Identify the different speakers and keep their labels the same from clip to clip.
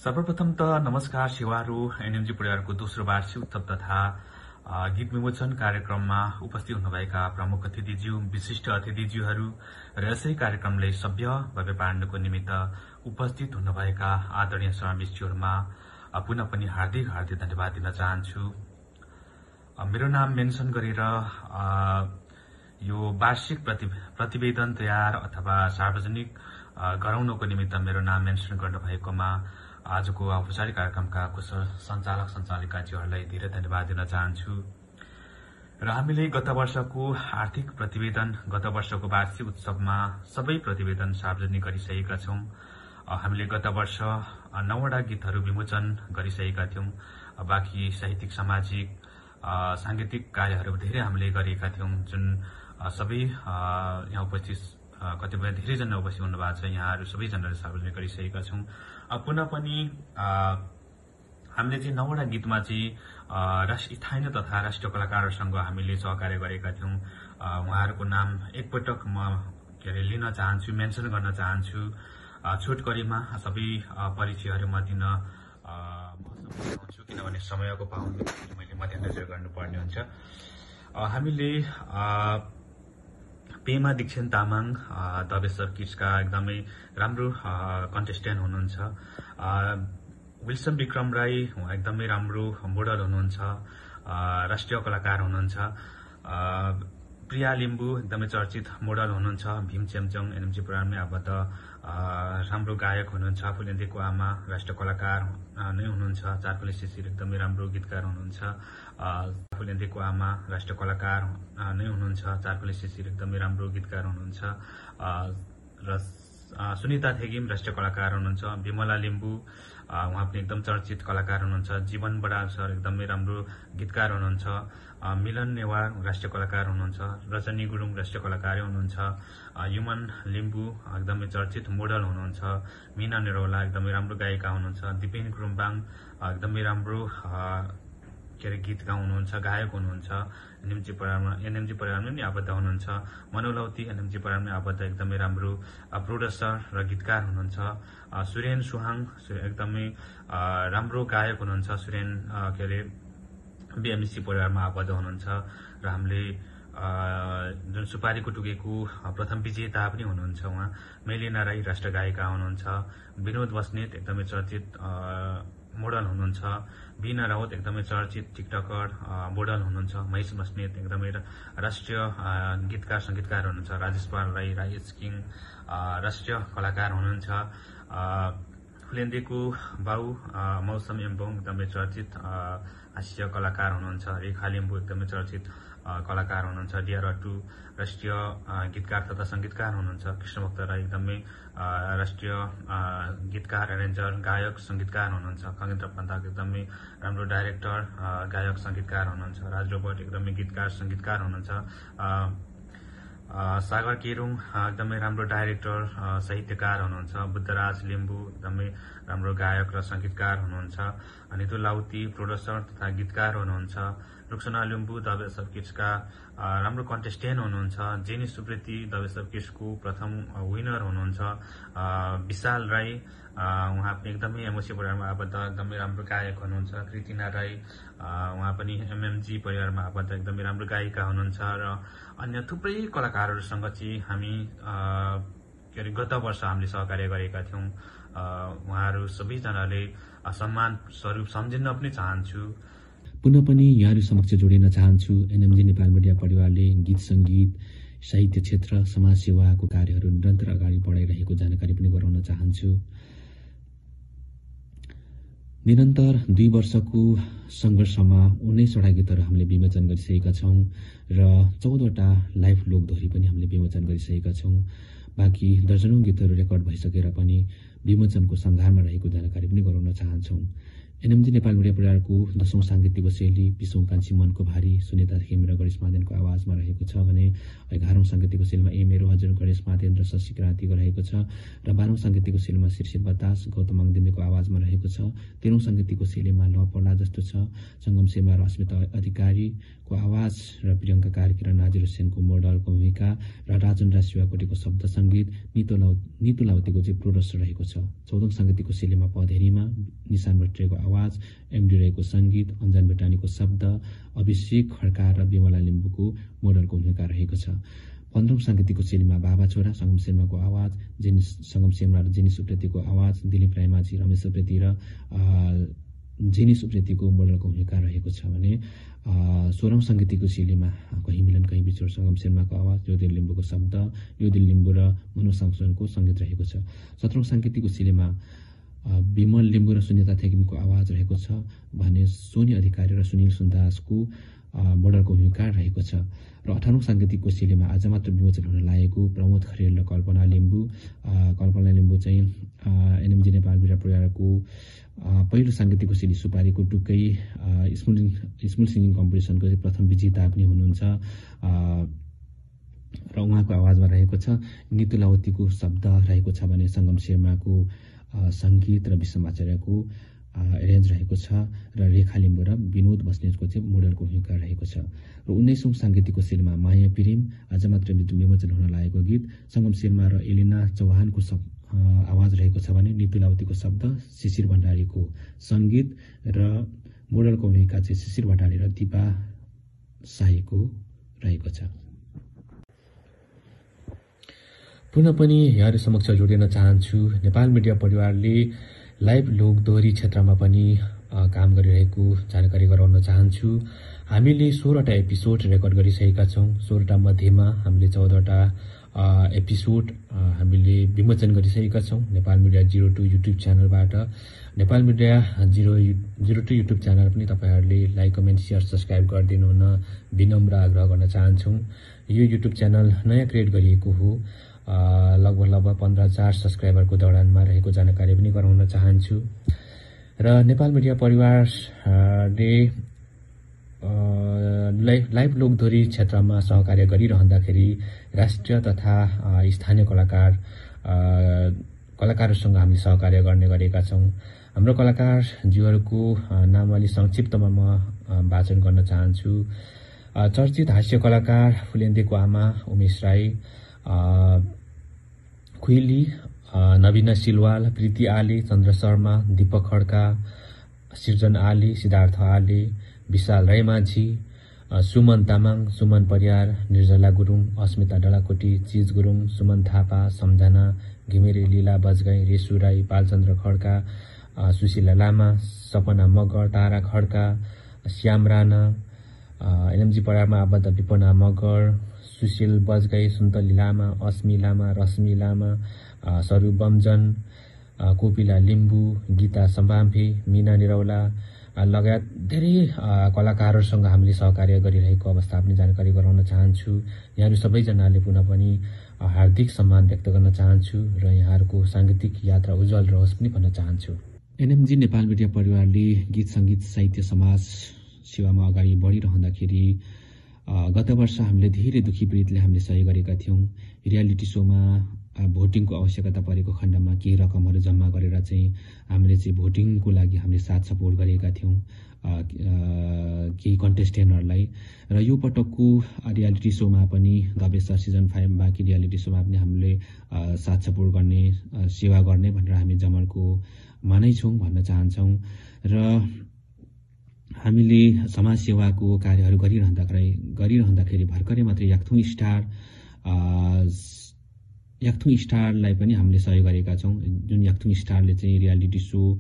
Speaker 1: सर्वप्रथम त नमस्कार सेवाहरू एनएमजी परिवारको दोस्रो वार्षिक उत्सव तथा गीत विमोचन कार्यक्रममा उपस्थित हुनुभएका प्रमुख अतिथिज्यू, विशिष्ट अतिथिज्यूहरू र यसै कार्यक्रमलाई सभ्य भव्य पार्नको निमित्त उपस्थित हुनुभएका आदरणीय समावेशीहरूमा पुनः पनि हार्दिक धन्यवाद दिन चाहन्छु। मेरो नाम मेन्सन गरेर यो वार्षिक प्रतिवेदन तयार अथवा सार्वजनिक गराउनको निमित्त मेरो नाम मेन्सन गर्नुभएकोमा आजको औपचारिक कार्यक्रमका कुशल सञ्चालक सञ्चालिकाज्यूहरूलाई धेरै धन्यवाद दिन चाहन्छु। र हामीले गत वर्षको आर्थिक प्रतिवेदन, गत वर्षको वार्षिक उत्सवमा सबै प्रतिवेदन सार्वजनिक गरिसकेका छौं। हामीले गत वर्ष 9वटा गीतहरू विमोचन गरिसकेका थियौं। बाँकी साहित्यिक, सामाजिक, सांगीतिक कार्यहरू धेरै हामीले गरेका थियौं, जुन सबै यहाँ उपस्थित कतिपय धेरैजना उपस्थित हुनुभएको छ। यहाँहरू सबैजनाले सार्वजनिक गरिसकेका छौं। पुनः पनि हामीले चाहिँ 9वटा गीतमा चाहिँ स्थानीय तथा राष्ट्रिय कलाकारहरूसँग हामीले सहकार्य गरेका थियौं। उहाँहरूको नाम एकपटक म लिन चाहन्छु, मेन्सन गर्न चाहन्छु। छोटकरीमा सबै परिचयहरू म दिन चाहन्छु, किनभने समयको पाबन्दीले मैले मध्यनजर गर्नुपर्ने हुन्छ। हामीले पेमा दीक्षित तामाङ दबेसर किट्सका एकदमै राम्रो कन्टेस्टेन्ट हुनुहुन्छ। विल्सन विक्रम राई एकदमै राम्रो मोडल हुनुहुन्छ, राष्ट्रिय कलाकार हुनुहुन्छ। प्रिया लिम्बू एकदमै चर्चित मोडल हुनुहुन्छ। भीम चेम्चङ एनएमजी प्रोग्राममै आबद्ध राम्रो गायक हुनुहुन्छ। फुलेन्देको आमा राष्ट्रिय कलाकार नै हुनुहुन्छ। चारकुले शिशिर एकदमै राम्रो गीतकार हुनुहुन्छ। फुलेन्देको आमा राष्ट्रिय कलाकार नै हुनुहुन्छ। चारकुले शिशिर एकदमै राम्रो गीतकार हुनुहुन्छ। र सुनिता थेगिम राष्ट्रिय कलाकार हुनुहुन्छ। विमला लिम्बू उहाँ पनि एकदम चर्चित कलाकार हुनुहुन्छ। जीवन बडाल सर एकदमै राम्रो गीतकार हुनुहुन्छ। मिलन नेवार राष्ट्रिय कलाकार हुनुहुन्छ। रजनी गुरुङ राष्ट्रिय कलाकारै हुनुहुन्छ। युमन लिम्बू एकदमै चर्चित मोडल हुनुहुन्छ। मीना निरौला एकदमै राम्रो गायिका हुनुहुन्छ। दिपेन गुरुङबाङ एकदमै राम्रो गीत गाउनुहुन्छ, गायक हुनुहुन्छ। एनएमजी परिवारमा नि आबद्ध हुनुहुन्छ। मनोलौती एनएमजी परिवारमै आबद्ध एकदमै राम्रो प्रोड्युसर र गीतकार हुनुहुन्छ। सुरेन सुहाङ एकदमै राम्रो गायक हुनुहुन्छ। सुरेन बीएमसी परिवारमा आबद्ध हुनुहुन्छ। र हामीले जुन सुपारीको टुकेको प्रथम विजेता पनि हुनुहुन्छ उहाँ। मेलिना राई राष्ट्रिय गायिका हुनुहुन्छ। विनोद बस्नेत एकदमै चर्चित मोडल हुनुहुन्छ। बीना राउत एकदमै चर्चित टिकटकर मोडल हुनुहुन्छ। महेश बस्नेत एकदमै राष्ट्रिय गीतकार संगीतकार हुनुहुन्छ। राजेश पाल राई राइस किङ राष्ट्रिय कलाकार हुनुहुन्छ। फुलेन्देको बाउ मौसम एम्बोङ एकदमै चर्चित हास्य कलाकार हुनुहुन्छ। रेखा लिम्बू एकदमै चर्चित कलाकार हुनुहुन्छ। डिआर अटु राष्ट्रिय गीतकार तथा संगीतकार हुनुहुन्छ। कृष्णभक्त राई एकदमै राष्ट्रिय गीतकार, एरेन्जर, गायक, संगीतकार हुनुहुन्छ। खगेन्द्र पन्थाक एकदमै राम्रो डाइरेक्टर, गायक, संगीतकार हुनुहुन्छ। राज रोबर्ट एकदमै गीतकार, संगीतकार हुनुहुन्छ। सागर केरुङ एकदमै राम्रो डाइरेक्टर, साहित्यकार हुनुहुन्छ। बुद्धराज लिम्बू एकदमै राम्रो गायक र संगीतकार हुनुहुन्छ। नितु लाउती प्रोड्युसर तथा गीतकार हुनुहुन्छ। रुक्सना लिम्बू दबेसर किट्सका राम्रो कन्टेस्टेन्ट हुनुहुन्छ। जेनी सुब्रती दबेसर किट्सको प्रथम विनर हुनुहुन्छ। विशाल राई उहाँ पनि एकदमै एमओसी परिवारमा आबद्ध एकदमै राम्रो गायक हुनुहुन्छ। कृतिना राई उहाँ पनि एमएमजी परिवारमा आबद्ध एकदमै राम्रो गायिका हुनुहुन्छ। र अन्य थुप्रै कलाकारहरूसँग चाहिँ हामी गत वर्ष हामीले सहकार्य गरेका थियौं। उहाँहरू सबैजनाले सम्मान स्वरूप सम्झिन पनि चाहन्छु।
Speaker 2: पुनः पनि यहाँहरू समक्ष जोडिन चाहन्छु। एनएमजी नेपाल मिडिया परिवारले गीत संगीत, साहित्य क्षेत्र, समाज सेवाको कार्यहरू निरन्तर अगाडि बढाइरहेको जानकारी पनि गराउन चाहन्छु। निरन्तर 2 वर्षको संघर्षमा 19वटा गीतहरू हामीले विमोचन गरिसकेका छौं र 14वटा लाइभ लोकदोहोरी पनि हामीले विमोचन गरिसकेका छौं। बाँकी दर्जनौं गीतहरू रेकर्ड भइसकेर पनि विमोचनको सङ्घारमा रहेको जानकारी पनि गराउन चाहन्छौं। एनएमजी नेपाल मिडिया परिवारको 10औं सांगीतिक शैली 20औं कान्छी मनको भारी सुनिता खेम र गणेश मादेनको आवाजमा रहेको छ भने 11औं सांगीतिक शैलीमा मेरो हजुर गणेश मादेन र शशि क्रान्तिको रहेको छ र 12औं सांगीतिक शैलीमा शीर्षित बतास गौतम मङदिमेको आवाजमा रहेको छ। 13औं सांगीतिक शैलीमा ल पर्ला जस्तो छ सङ्गम शेर्मा र अस्मिता अधिकारी को आवाज र प्रियङ्का कार्की र नाजिर हुसेनको मोडलको भूमिका र राजन राज शिवाकोटीको शब्द सङ्गीत, नितु लाउतीको चाहिँ प्रोडक्सन रहेको छ। 14औं साङ्गीतिकको शैलीमा पधेरीमा निशान भट्टराईको आवाज, एमडी राईको सङ्गीत, अन्जान बेटानीको शब्द, अभिषेक खड्का र विमला लिम्बुको मोडलको भूमिका रहेको छ। 15औं साङ्गीतिकको शैलीमा बाबा छोरा सङ्गम शेर्माको आवाज, सङ्गम शेर्मा र जेनिस उप्रेतीको आवाज, दिलीप रायमाझी, रमेश उप्रेती र जेनिस उप्रेतीको मोडलको भूमिका रहेको छ भने 16औं साङ्गीतिकको शैलीमा कहीँ मिलन कहीँ बिछोड सङ्गम शेर्माको आवाज, योदिल लिम्बुको शब्द, योदिल लिम्बु र मनोज सामसनको सङ्गीत रहेको छ। 17औं साङ्गीतिकको शैलीमा विमल लिम्बु र सुनिता थेगिमको आवाज रहेको छ भने सोनी अधिकारी र सुनिल सुन्दासको मोडलको भूमिका रहेको छ। र 18औं साङ्गीतिकको शैलीमा आज मात्र विमोचन हुन लागेको प्रमोद खरेल र कल्पना लिम्बु चाहिँ एनएमजी नेपाल मिडिया परिवारको पहिलो साङ्गीतिकको शैली सुपारीको टुक्कै स्मुल सिङ्गिङ कम्पिटिसनको चाहिँ प्रथम विजेता पनि हुनुहुन्छ र उहाँको आवाजमा रहेको छ। नितु लाउतीको शब्द रहेको छ भने सङ्गम शेर्माको सङ्गीत र विश्व आचार्यको एरेन्ज रहेको छ र रेखा लिम्बु र विनोद बस्नेतको चाहिँ मोडलको भूमिका रहेको छ। र 19औं साङ्गीतिकको शैलीमा माया प्रेम आज मात्र विमोचन हुन लागेको गीत, सङ्गम शेर्मा र एलिना चौहानको आवाज रहेको छ भने नितु लाउतीको शब्द, शिशिर भण्डारीको सङ्गीत र मोडलको भूमिका चाहिँ शिशिर भण्डारी र दिपा शाहीको रहेको छ। पुनः पनि यहाँहरू समक्ष जोडिन चाहन्छु, नेपाल मिडिया परिवारले लाइभ लोकदोहोरी क्षेत्रमा पनि काम गरिरहेको जानकारी गराउन चाहन्छु। हामीले 16वटा एपिसोड रेकर्ड गरिसकेका छौँ। 16वटा मध्येमा हामीले 14वटा एपिसोड हामीले विमोचन गरिसकेका छौँ नेपाल मिडिया 02 युट्युब च्यानलबाट। नेपाल मिडिया 02 युट्युब च्यानल पनि तपाईँहरूले लाइक, कमेन्ट, सेयर, सब्सक्राइब गरिदिनु हुन विनम्र आग्रह गर्न चाहन्छौँ। यो युट्युब च्यानल नयाँ क्रिएट गरिएको हो। लगभग 15,000 सब्सक्राइबरको दौडानमा रहेको जानकारी पनि गराउन चाहन्छु। र नेपाल मिडिया परिवारले लाइभ लोकदोहोरी क्षेत्रमा सहकार्य गरिरहँदाखेरि राष्ट्रिय तथा स्थानीय कलाकारहरूसँग हामीले सहकार्य गर्ने गरेका छौँ। हाम्रो कलाकारज्यूहरूको नाम अलि संक्षिप्तमा म वाचन गर्न चाहन्छु। चर्चित हास्य कलाकार फुलेन्देको आमा उमेश राई, खुइली नवीना सिलवाल, प्रीति आले, चन्द्र शर्मा, दीपक खड्का, सिर्जन आले, सिद्धार्थ आले, विशाल रायमाझी, सुमन तामाङ, सुमन परियार, निर्जला गुरुङ, अस्मिता डलाकोटी, चिज गुरुङ, सुमन थापा, सम्झना घिमिरे, लीला बजगाई, रेसु राई, बालचन्द्र खड्का, सुशीला लामा, सपना मगर, तारा खड्का, श्याम राणा, एनएमजी परिवारमा आबद्ध विपना मगर, सुशील बजगाई, सुन्तली लामा, अस्मी लामा, रश्मि लामा, सरू बमजन, कोपिला लिम्बु, गीता सम्बाम्फे, मीना निरौला लगायत धेरै कलाकारहरूसँग हामीले सहकार्य गरिरहेको अवस्था पनि जानकारी गराउन चाहन्छु। यहाँहरू सबैजनाले पुनः पनि हार्दिक सम्मान व्यक्त गर्न चाहन्छु र यहाँहरूको सांगीतिक यात्रा उज्जवल रहोस् पनि भन्न चाहन्छु। एनएमजी नेपाल मिडिया परिवारले गीत संगीत साहित्य समाज सेवामा अगाडि बढिरहँदाखेरि गत वर्ष हामीले धेरै दुखी पीडितले हामीले सहयोग गरेका थियौं। रियालिटी शोमा भोटिङको आवश्यकता परेको खण्डमा केही रकमहरू जम्मा गरेर चाहिँ हामीले चाहिँ भोटिङको लागि हामीले साथ सपोर्ट गरेका थियौं केही कन्टेस्टेन्टहरूलाई। र यो पटकको रियालिटी शोमा पनि द बेस्ट सिजन 5 बाँकी रियालिटी शोमा पनि हामीले साथ सपोर्ट गर्ने सेवा गर्ने भनेर हामी जमर्को मानै छौं भन्न चाहन्छौं। र हामीले समाज सेवाको कार्यहरू गरिरहँदाखेरि भर्खरै मात्रै याक्थुङ स्टारलाई पनि हामीले सहयोग गरेका छौं। जुन याक्थुङ स्टारले चाहिँ रियालिटी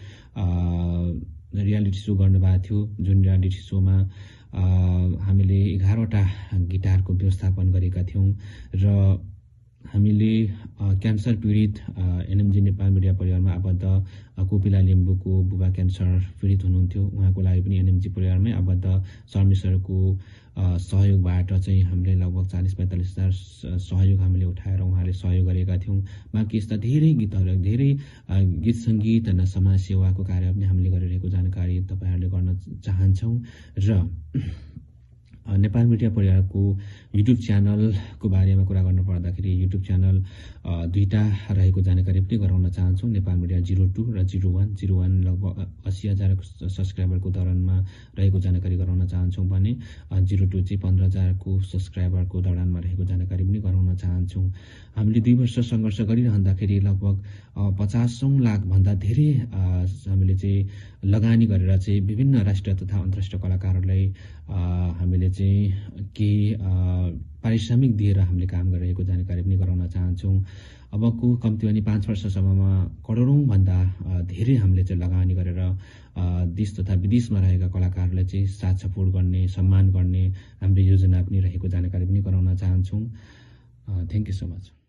Speaker 2: सो गर्नुभएको थियो, जुन रियालिटी शोमा हामीले 11वटा गिटारको व्यवस्थापन गरेका थियौं र हामीले क्यान्सर पीडित एनएमजी नेपाल मिडिया परिवारमा आबद्ध कोपिला लिम्बुको बुबा क्यान्सर पीडित हुनुहुन्थ्यो। उहाँको लागि पनि एनएमजी परिवारमै आबद्ध सर्मिसरको सहयोगबाट चाहिँ हामीले लगभग 40-45 हजार सहयोग हामीले उठाएर उहाँले सहयोग गरेका थियौं। बाँकी यस्ता धेरै गीतहरू, धेरै गीत संगीत र समाज सेवाको कार्य पनि हामीले गरिरहेको जानकारी तपाईहरुले गर्न चाहन्छौं। र नेपाल मिडिया परिवारको युट्युब च्यानलको बारेमा कुरा गर्नु पर्दाखेरि युट्युब च्यानल दुईटा रहेको जानकारी पनि गराउन चाहन्छौँ। नेपाल मिडिया 02 र 01 लगभग 80,000 सब्सक्राइबरको दौरानमा रहेको जानकारी गराउन चाहन्छौँ भने 02 चाहिँ 15,000को सब्सक्राइबरको दौरानमा रहेको जानकारी पनि गराउन चाहन्छौँ। हामीले 2 वर्ष सङ्घर्ष गरिरहँदाखेरि लगभग 50 लाख भन्दा धेरै हामीले चाहिँ लगानी गरेर चाहिँ विभिन्न राष्ट्रिय तथा अन्तर्राष्ट्रिय कलाकारहरूलाई हामीले चाहिँ केही पारिश्रमिक दिएर हामीले काम गरिरहेको जानकारी पनि गराउन चाहन्छौँ। अबको कम्ती पनि 5 वर्षसम्ममा करोडौं भन्दा धेरै हामीले चाहिँ लगानी गरेर देश तथा विदेशमा रहेका कलाकारहरूलाई चाहिँ साथ सपोर्ट गर्ने, सम्मान गर्ने हाम्रो योजना पनि रहेको जानकारी पनि गराउन चाहन्छौँ। Thank you so much.